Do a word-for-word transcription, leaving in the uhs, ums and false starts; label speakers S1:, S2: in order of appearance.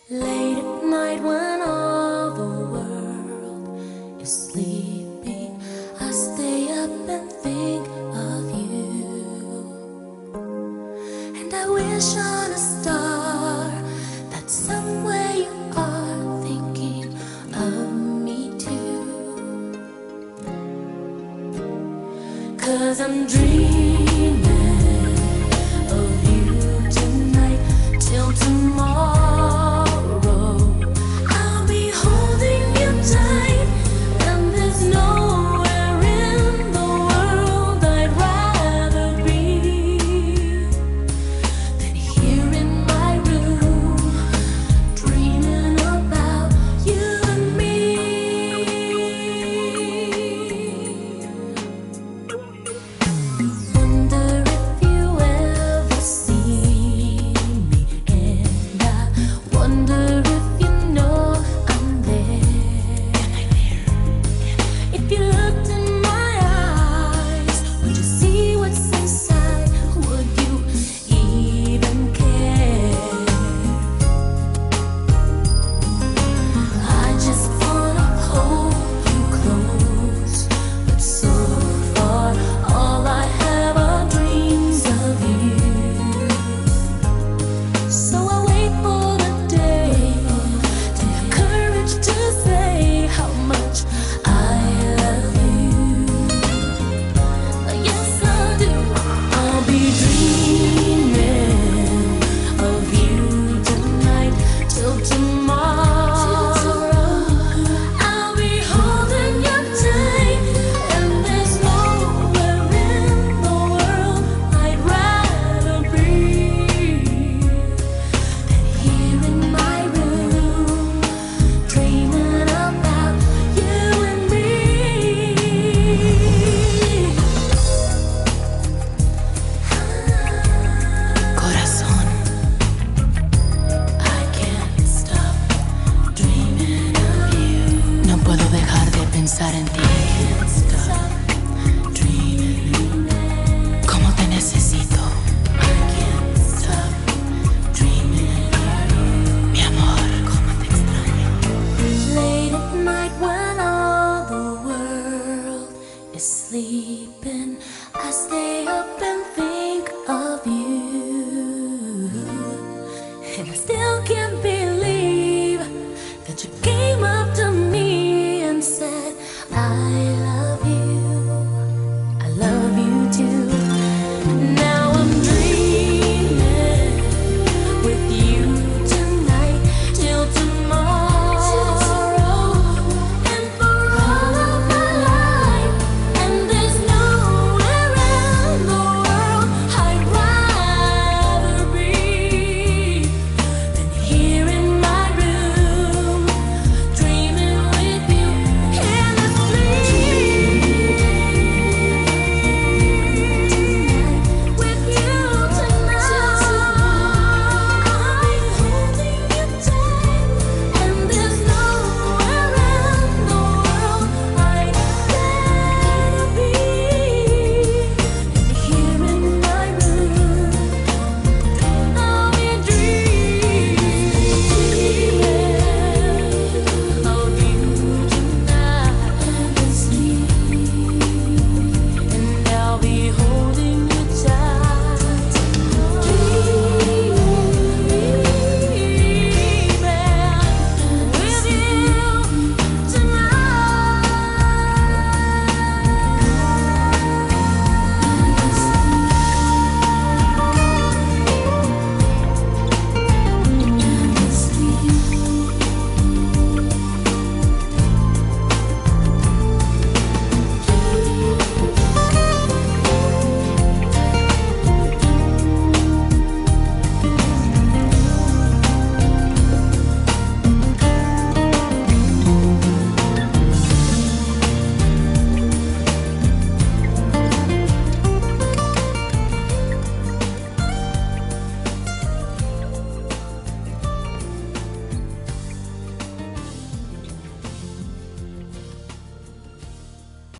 S1: Late at night when all the world is sleeping, I stay up and think of you. And I wish on a star that somewhere you are thinking of me too. 'Cause I'm dreaming of you tonight till tomorrow.
S2: Pensar en ti, cómo te necesito, mi amor, cómo te extraño.
S1: Late at night when all the world is sleeping, I stay up and